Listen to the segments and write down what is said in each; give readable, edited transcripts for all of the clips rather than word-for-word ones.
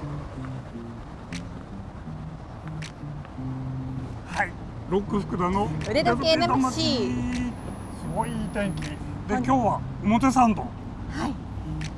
はい、ロック福田の腕時計魂。 すごいいい天気で、今日は表参道。 はい。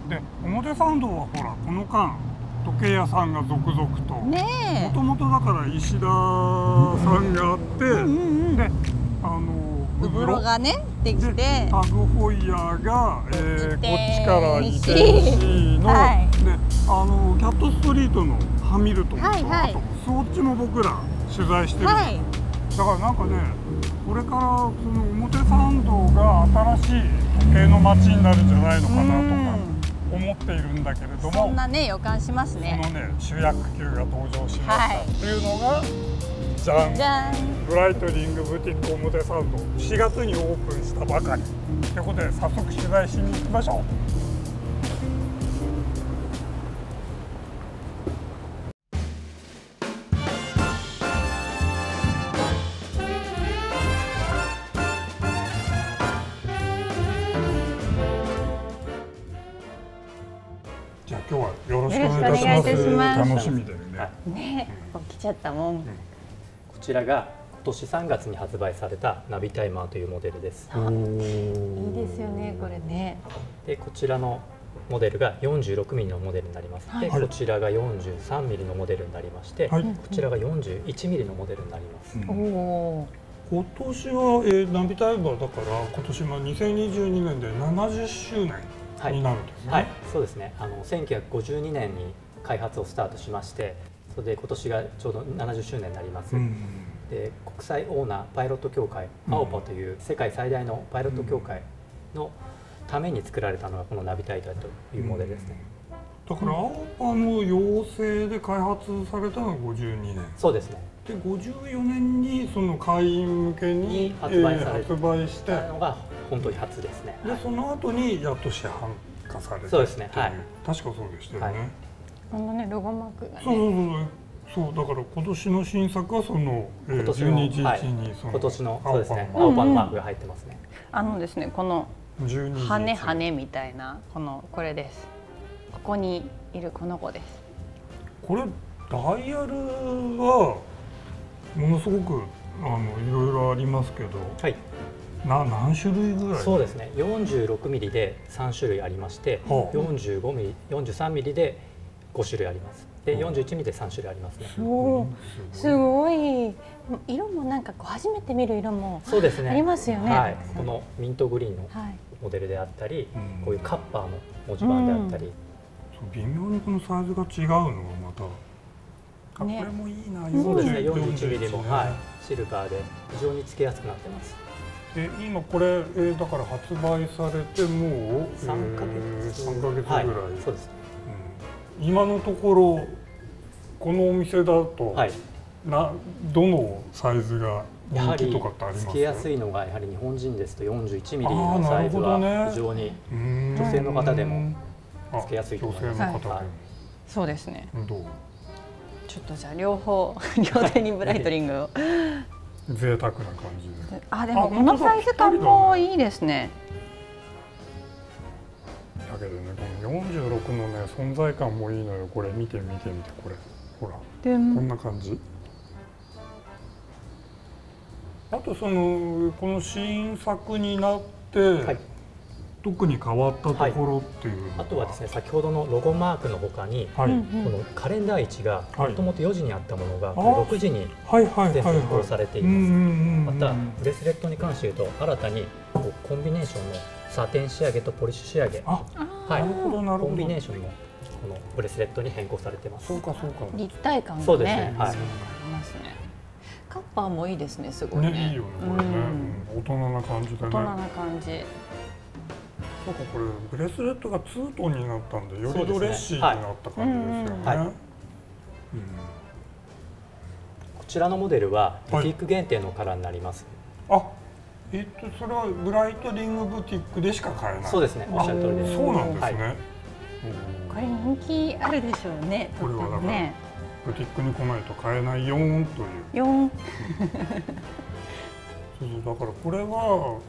で、表参道はほらこの間時計屋さんが続々と。 ねえ。 もともとだから石田さんがあって、で、 ウブロがねできて、 タグホイヤーが、こっちから移転しの、 はい、 で、キャットストリートのハミルトンと、 はいはい、 あとそっちも僕ら取材してる、はい、だからなんかね、これからその表参道が新しい時計の街になるんじゃないのかなとか思っているんだけれども、 そんなね予感しますね。 そのね主役級が登場しましたというのが、じゃん、 じゃん、 ブライトリングブティック表参道、4月にオープンしたばかりということで、早速取材しに行きましょう。じゃあ今日はよろしくお願いします。楽しみだよね。 ね、来ちゃったもん。 こちらが今年3月に発売されたナビタイマーというモデルです。 いいですよね、これね。 で、こちらのモデルが46ミリのモデルになります。で、こちらが43ミリのモデルになりまして、こちらが41ミリのモデルになります。 今年は、ナビタイマーだから今年は2022年で70周年になるんですね。 はい、そうですね。1952年に開発をスタートしまして、それで今年がちょうど70周年になります。で、国際オーナーパイロット協会、AOPA という世界最大のパイロット協会のために作られたのがこのナビタイマーというモデルですね。 だから AOPA の要請で開発されたのが52年。 そうですね。 で、54年にその会員向けに発売したのが本当に初ですね。 で、その後にやっと市販化された。 そうですね。はい。 確かそうでしたよね。 このねロゴマークがね。 そうだから今年の新作はその12日にその今年のそうですね、青パンマークが入ってますね。 ですね、この羽みたいなこれです。ここにいるこの子です。 これダイヤルはものすごくいろいろありますけど、 はい。 何種類ぐらい？ そうですね。46ミリで3種類ありまして、45ミリ、43ミリで5種類あります。で、41ミリで3種類ありますね。 すごい。色もなんかこう初めて見る色もありますよね。 はい。このミントグリーンのモデルであったり、こういうカッパーの文字盤であったり、 微妙にこのサイズが違うのがまた。これもいいな。 そうですね。41ミリもシルバーで非常につけやすくなってます。 今これだから発売されてもう 3ヶ月ぐらい。 そうです。 今のところこのお店だとどのサイズが人気とかってありますか？ つけやすいのがやはり日本人ですと41ミリのサイズは非常に女性の方でもつけやすいと思います。 そうですね。 どう？ ちょっとじゃあ両手にブライトリングを。 贅沢な感じで。 でもこのサイズ感もいいですね。 だけどね、この46のね存在感もいいのよ。これ見てこれほらこんな感じ。あとこの新作になって、特に変わったところっていうのは、 あとはですね、先ほどのロゴマークのほかに、このカレンダー位置がもともと4時にあったものが6時に変更されています。またブレスレットに関して言うと、新たにコンビネーションのサテン仕上げとポリッシュ仕上げ、コンビネーションのこのブレスレットに変更されています。 そうか。 立体感がね。 そうですね。はい。 カッパーもいいですね。すごいね。 いいよねこれね。大人な感じでね。 大人な感じ。 そうか、これブレスレットがツートンになったんでよりドレッシーになった感じですよね。 こちらのモデルはブティック限定のカラーになります。 それはブライトリングブティックでしか買えない。 そうですね。おっしゃる通りです。 そうなんですね。 これ人気あるでしょうね。 これはだからブティックに来ないと買えないよーんという。だからこれは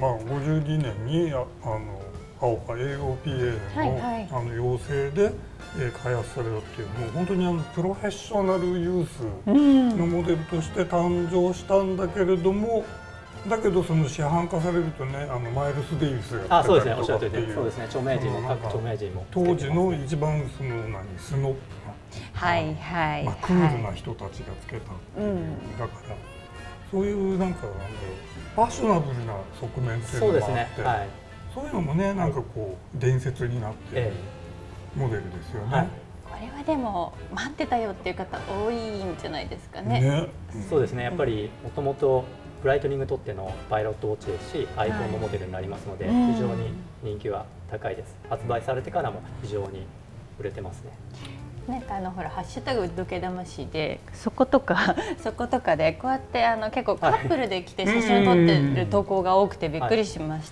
52年にAOPA の要請で開発されたっていう、もう本当にプロフェッショナルユースのモデルとして誕生したんだけれども、だけどその市販化されるとね、マイルス・デイビスがやってたりとかっていう、 そうですね、著名人も各著名人も当時の一番そのスノップな、クールな人たちがつけたっていう、だからそういうなんかファッショナブルな側面っていうのがあって、そういうのもね、なんかこう伝説になっているモデルですよね。 これはでも待ってたよっていう方多いんじゃないですかね。 そうですね、やっぱりもともとブライトニングとってのパイロットウォッチですし、アイコンのモデルになりますので、非常に人気は高いです。発売されてからも非常に売れてますね。 なんかほらハッシュタグ時計魂でそことかでこうやって結構カップルで来て写真を撮ってる投稿が多くてびっくりしました。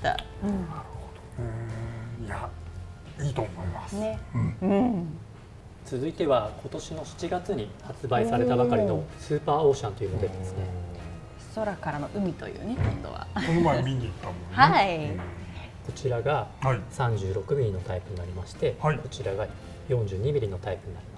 いや、いいと思いますね。 続いては今年の7月に発売されたばかりのスーパーオーシャンというモデルですね。 空からの海というね、今度は。 この前見に行ったもんね。 はい。 こちらが36ミリのタイプになりまして、こちらが42ミリのタイプになります。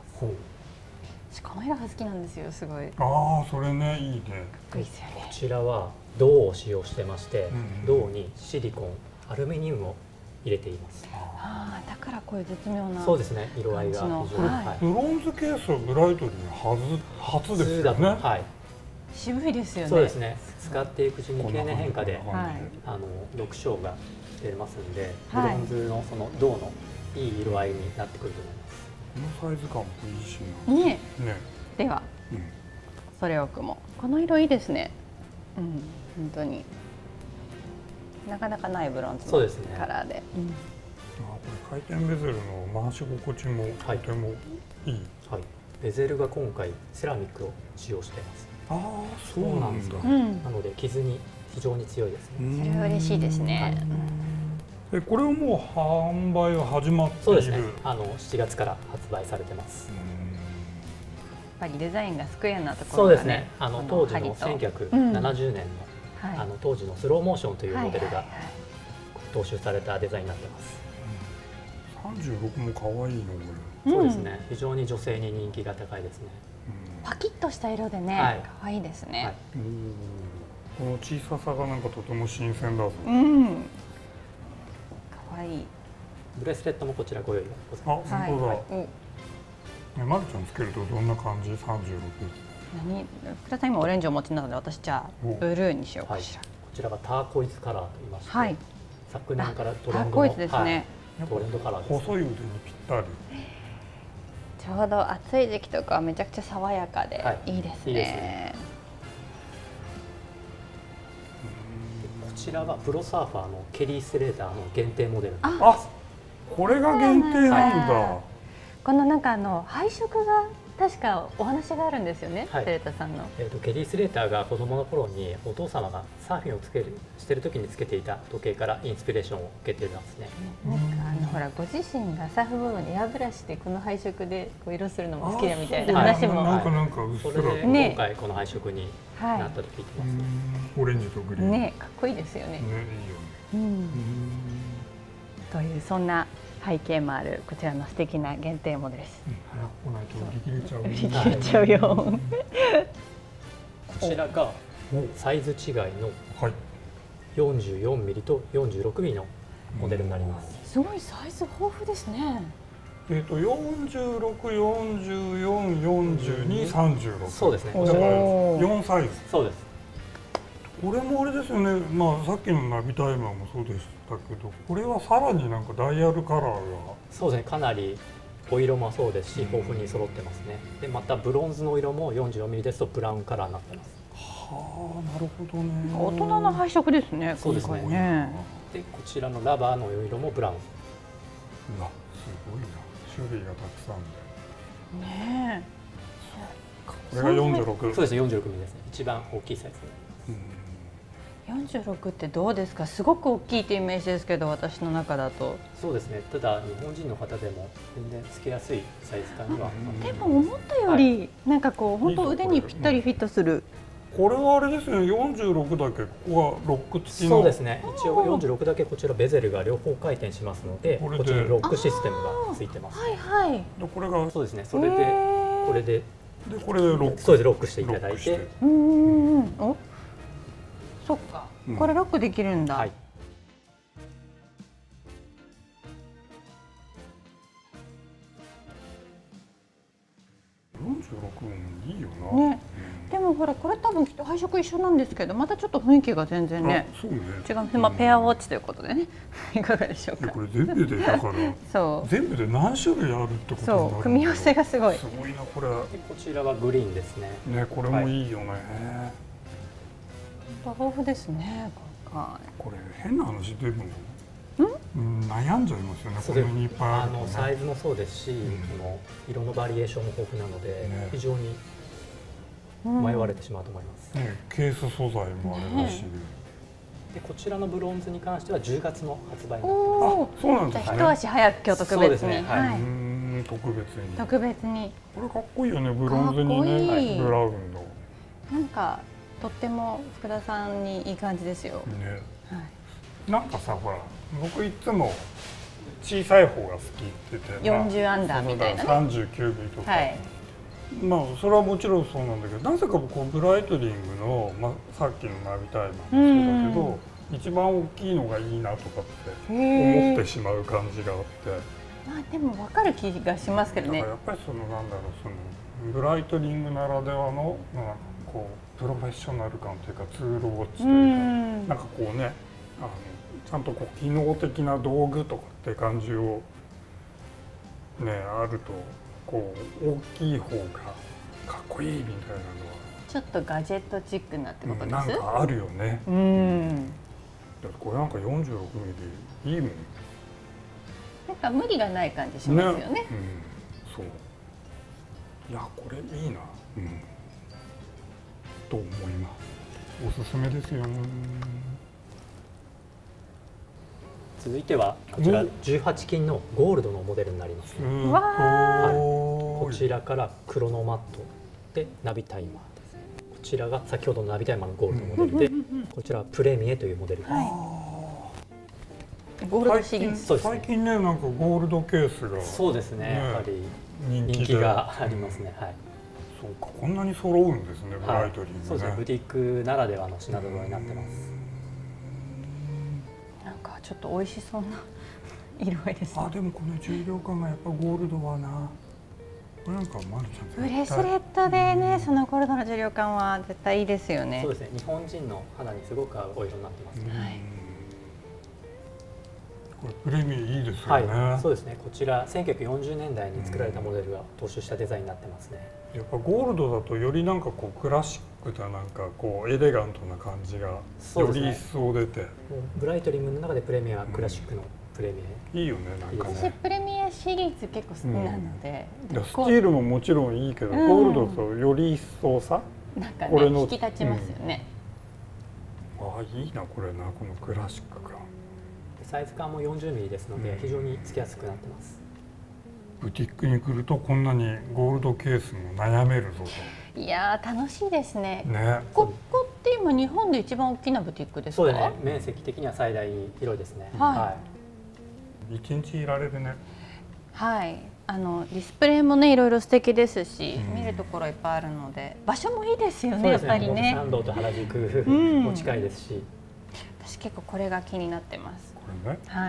この色が好きなんですよ、すごい。 ああ、それね、いいね。 こちらは銅を使用してまして、銅にシリコン、アルミニウムを入れています。 だからこういう絶妙な。 そうですね、色合いが非常に。 ブロンズケースはブライトリー初ですよね。 はい。 渋いですよね。 そうですね。使っていくうちに経年変化で6章が出ますので、ブロンズのその銅のいい色合いになってくると思います。 このサイズ感もいいしね。では、それをくもこの色いいですね。本当になかなかないブロンズのカラーで。 これ回転ベゼルの回し心地もとてもいい。 ベゼルが今回セラミックを使用しています。 ああ、そうなんだ。 なので傷に非常に強いですね。 それは嬉しいですね。 これはもう販売は始まっている。 そうですね。7月から発売されてます。 やっぱりデザインがスクエアなところがね。そうですね。当時の1970年の当時のスローモーションというモデルが踏襲されたデザインになってます。 36も可愛いのこれ。そうですね。非常に女性に人気が高いですね。 パキッとした色でね、可愛いですね。 この小ささがなんかとても新鮮だぞ。 可愛い。 ブレスレットもこちらご用意ございます。 あ、本当だ。まるちゃんつけるとどんな感じ？36。 福田さん今オレンジをお持ちなので、私じゃあブルーにしようかしら。こちらがターコイズカラーと言いまして、昨年からトレンドのターコイズですね。 トレンドカラーです。 細い腕にぴったり。 ちょうど暑い時期とかはめちゃくちゃ爽やかでいいですね。 こちらはプロサーファーのケリー・スレーターの限定モデルになります。これが限定なんだ。 このなんか配色が確かお話があるんですよね、スレーターさんの。 ケリー・スレーターが子供の頃にお父様がサーフィンをしてる時につけていた時計からインスピレーションを受けていますね。 なんかほらご自身がサーフボードにエアブラシでこの配色で色するのも好きだみたいな話も。 それで今回この配色になったと聞いてます。 オレンジとグリーン。 ね、かっこいいですよね。というそんな背景もあるこちらの素敵な限定モデルです。 早く来ないと売り切れちゃう。 売り切れちゃうよ。 こちらがサイズ違いの44ミリと46ミリのモデルになります。 すごいサイズ豊富ですね。 46、44、42、36。 そうですね。 だから4サイズ。 そうです。 これもあれですよね。まあさっきのナビタイマーもそうでしたけど、これはさらになんかダイヤルカラーが。 そうですね。かなりお色もそうですし、豊富に揃ってますね。でまたブロンズの色も44ミリですとブラウンカラーになってます。 はあ、なるほどね。 大人の配色ですね。 そうですね。でこちらのラバーの色もブラウン。 うわ、すごいな。種類がたくさんで。 ねえ。これが46。 そうですね。46ミリですね。一番大きいサイズ。 46ってどうですか？すごく大きいというイメージですけど、私の中だと。 そうですね。ただ日本人の方でも全然つけやすいサイズ感には。 でも思ったよりなんかこう本当腕にぴったりフィットする。 これはあれですね、46だけここがロック付きの。 そうですね。一応46だけこちらベゼルが両方回転しますので、こちらにロックシステムがついてます。 はいはい。 でこれがそうですね。それでこれでこれでロック。 そうです、ロックしていただいて。 お、そっか。これロックできるんだ。 はい。 46いいよな。 ね。でもほらこれ多分きっと配色一緒なんですけど、またちょっと雰囲気が全然ね。 そうね。 違う。まあペアウォッチということでね。いかがでしょうか。 これ全部でだから。そう。全部で何種類あるってこと。 そう。組み合わせがすごい。 すごいなこれ。 こちらはグリーンですね。 ね、これもいいよね。 豊富ですね。 これ変な話でも。悩んじゃいますよね。これにいっぱいあるとね。 サイズもそうですし、その色のバリエーションも豊富なので、非常に迷われてしまうと思います。 ケース素材もあれだし。 でこちらのブロンズに関しては10月の発売になってます。 あ、そうなんですね。 一足早く今日特別に。 はい。 特別に。 これかっこいいよね。ブロンズにね、ブラウンの。 なんかとっても福田さんにいい感じですよ。 ね。なんかさ、ほら、僕いつも小さい方が好きって言って、 40アンダーみたいなね。 39ミリとか。まあそれはもちろんそうなんだけど、なぜかこうブライトリングのさっきのナビタイマーもそうだけど、一番大きいのがいいなとかって思ってしまう感じがあって。 まあでも分かる気がしますけどね。 だからやっぱりそのなんだろう、そのブライトリングならではのこうプロフェッショナル感というかツールウォッチというか、なんかこうね。ちゃんとこう機能的な道具とかって感じをねあるとこう大きい方がかっこいいみたいなのはちょっとガジェットチックなってことです。 なんかあるよね。だってこれなんか46ミリいいもん。 なんか無理がない感じしますよね。 そう。いやこれいいな。と思います。おすすめですよ。 続いてはこちら18金のゴールドのモデルになります。こちらからクロノマットでナビタイマーですね。こちらが先ほどのナビタイマーのゴールドモデルで、こちらはプレミエというモデルです。 ゴールドシリーズ。 最近ねなんかゴールドケースがそうですね、やはり人気がありますね。はい。 そうか、こんなに揃うんですね、ブライトリングね。 そうですね、ブティックならではの品揃えになってます。 ちょっと美味しそうな色合いですね。 でもこの重量感がやっぱゴールドはな。これなんかまるちゃんブレスレットでね、そのゴールドの重量感は絶対いいですよね。 そうですね、日本人の肌にすごく合うお色になってますね。 これプレミアいいですよね。 はい、そうですね。こちら1940年代に作られたモデルが踏襲したデザインになってますね。 やっぱゴールドだとよりなんかこうクラシックななんかこうエレガントな感じがより一層出て、 ブライトリングの中でプレミアはクラシックのプレミア、 いいよね。なんかね、 私プレミアシリーズ結構好きなので、 スチールももちろんいいけど、ゴールドとより一層さ、 なんかね引き立ちますよね。 いいなこれな、このクラシック感。 サイズ感も40ミリですので非常につけやすくなってます。 ブティックに来るとこんなにゴールドケースも悩めるぞと。いや楽しいですね。 ね。 ここって今日本で一番大きなブティックですか？ そうですね。面積的には最大広いですね。はい。 一日いられるね。 はい。ディスプレイもねいろいろ素敵ですし、見るところいっぱいあるので場所もいいですよね。やっぱりね。 参道と原宿も近いですし。 私結構これが気になってます。 これね。 はい。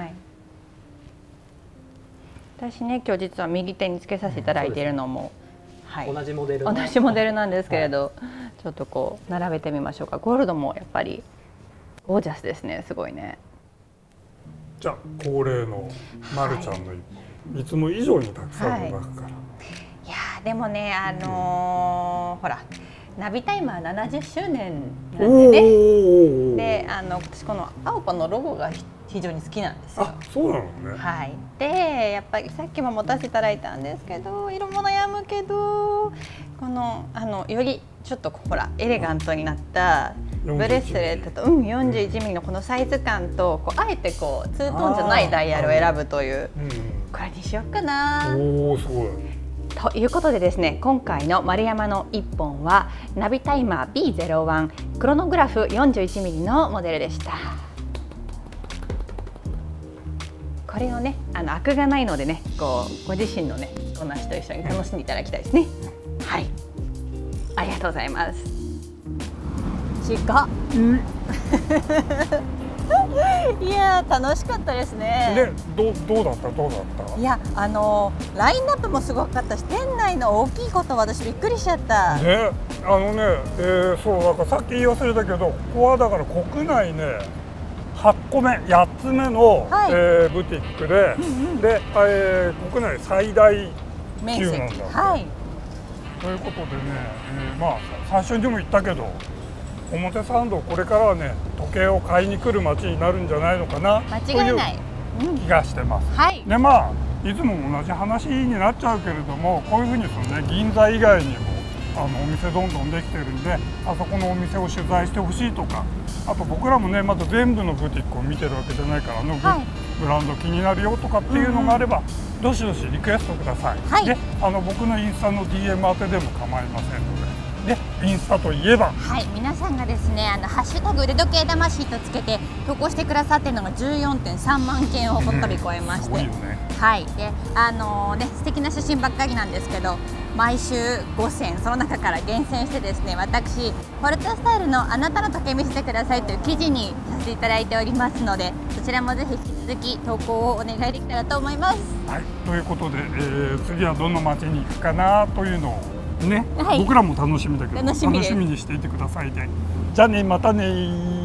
私ね今日実は右手につけさせていただいているのも、 はい、同じモデルなんですけれど、ちょっとこう並べてみましょうか。ゴールドもやっぱりゴージャスですね。すごいね。 じゃあ恒例のまるちゃんの一本、いつも以上にたくさんの中から。いやでもねほら。ナビタイマー70周年なんでね。で私この青ポのロゴが非常に好きなんですよ。 そうなのね。 はい。でやっぱりさっきも持たせていただいたんですけど、色も悩むけどこのよりちょっとほらエレガントになったブレスレットと41ミリのこのサイズ感とあえてこうツートーンじゃないダイヤルを選ぶという、これにしようかな。 おおすごい。 ということでですね、今回の丸山の1本はナビタイマー B01 クロノグラフ 41mm のモデルでした。これをね、アクがないのでね、ご自身のねお話と一緒に楽しんでいただきたいですね。はい、ありがとうございます。近っ。いや楽しかったですね。 で、どうだった？ いやラインナップもすごかったし、店内の大きいこと私びっくりしちゃった。 ね、そうだからさっき言い忘れたけど、ここはだから国内ね8個目8つ目の、はい、ブティックで、で、国内最大級なんだ。 はい。 ということでね、まあ最初にも言ったけど、表参道これからはね時計を買いに来る街になるんじゃないのかなという気がしてます。はい、でまあいつも同じ話になっちゃうけれども、こういうふうに銀座以外にもお店どんどんできてるんで、あそこのお店を取材してほしいとか、あと僕らもねまだ全部のブティックを見てるわけじゃないから、ブランド気になるよとかっていうのがあれば、どしどしリクエストください。はい、で僕のインスタの DM 宛てでも構いませんので。でインスタといえば、 はい、皆さんがですねハッシュタグ腕時計魂とつけて投稿してくださっているのが 14.3 万件をほっこり超えまして、はい、で素敵な写真ばっかりなんですけど、毎週5選その中から厳選してですね、私ポルトスタイルのあなたの時計見せてくださいという記事にさせていただいておりますので、そちらもぜひ引き続き投稿をお願いできたらと思います。 はい、ということで、次はどの街に行くかなというのをね、はい、僕らも楽しみだけど楽しみにしていてくださいね。じゃあね、またね。